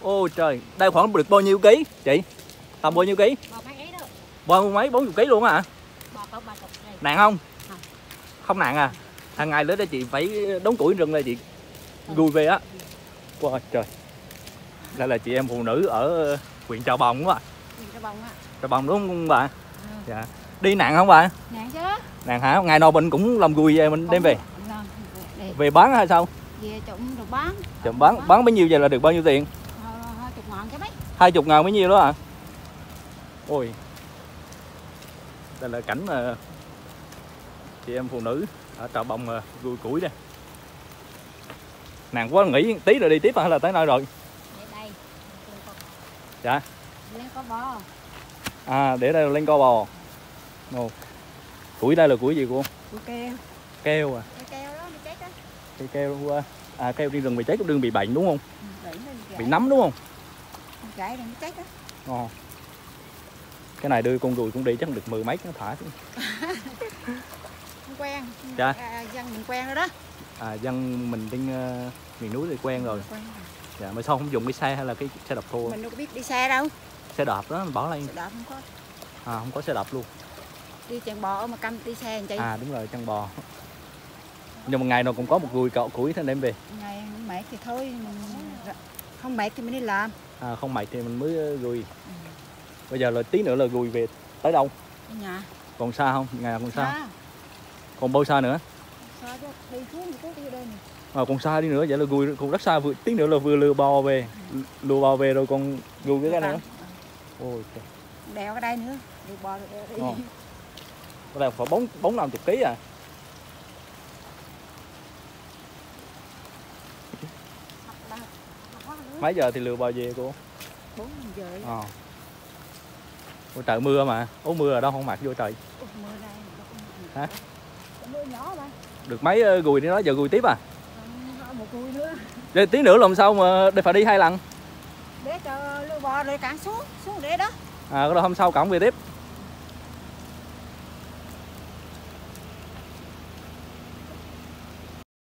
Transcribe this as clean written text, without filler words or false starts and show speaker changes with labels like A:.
A: Ôi trời, đây khoảng được bao nhiêu ký chị? Tầm bao nhiêu ký?
B: Bò mấy ấy đó.
A: Bao mấy 40 ký luôn hả?
B: Bò có 30 này.
A: Nặng không?
B: Không.
A: Không nặng à? Hàng ngày nữa đó chị phải đóng củi rừng là chị gùi về á. Wow, trời. Đây là chị em phụ nữ ở huyện Trà Bồng đúng không ạ?
B: Trà Bồng á.
A: Trà Bồng đúng không bà? Dạ. Đi nặng không bà?
B: Nặng chứ.
A: Nặng hả? Ngày nào mình cũng làm gùi về mình đem về. Về bán hay sao?
B: Về trộm được bán.
A: Trộm bán bao nhiêu vậy là được bao nhiêu tiền?
B: 20 ngàn cái mấy.
A: 20 ngàn mấy nhiêu đó hả? Ôi. Đây là cảnh mà chị em phụ nữ ở Trà Bồng gùi củi đây. Nặng quá, nghỉ tí rồi đi tiếp hay là tới nơi rồi?
B: Để đây.
A: Dạ.
B: Lên có bò.
A: À, để đây lên co bò. Ồ. Củi đây là củi gì cô?
B: Củi keo.
A: Keo à?
B: Cây keo đó, đi chết đó.
A: Cây keo qua. À, keo đi rừng bị chết, đừng bị bệnh đúng không?
B: Ừ,
A: bị nấm đúng không?
B: Gãy rồi nó chết đó.
A: Ồ. Cái này đưa con ruồi cũng đi chắc được 10 mấy nó thả chứ.
B: Không quen.
A: Dạ.
B: Dân mình quen rồi đó.
A: À, dân mình trên miền núi thì quen rồi. Dạ, mà sao không dùng cái xe hay là cái xe đạp thô?
B: Mình đâu có biết đi xe đâu.
A: Xe đạp đó mình bỏ lên.
B: Xe đạp không có.
A: À, không có xe đạp luôn.
B: Đi chèn bò mà canh đi xe làm chi?
A: À đúng rồi, chăn bò. Nhưng mà ngày nào cũng có một gùi cậu củi thế đem về.
B: Ngày không mệt thì thôi, không mệt thì mình đi làm.
A: À, không mệt thì mình mới gùi. Bây giờ là tí nữa là gùi về tới đâu?
B: Ở nhà.
A: Còn xa không? Ngày nào còn xa?
B: À.
A: Còn bao xa nữa?
B: Xa chứ, đi xuống thì có đi đây nè.
A: À, còn xa đi nữa, vậy là gùi còn rất xa, tí nữa là vừa lừa bò về. Lừa bò về rồi còn gùi cái này nữa. Ôi trời.
B: Đèo ở đây nữa, lừa bò rồi đèo đi.
A: Cái này phải 50 kg à. Mấy giờ thì lừa bò về cô?
B: 4 giờ.
A: À. Ôi, trời mưa mà. Ố mưa ở đâu không mặc vô trời.
B: Mưa đây.
A: Hả?
B: Mưa nhỏ mà.
A: Được mấy gùi đi đó, giờ gùi tiếp à?
B: Một gùi nữa.
A: Để tí nữa làm sao mà phải đi 2 lần?
B: Để cho lừa bò rồi cản xuống để đó.
A: À, cái đó hôm sau cổng về tiếp.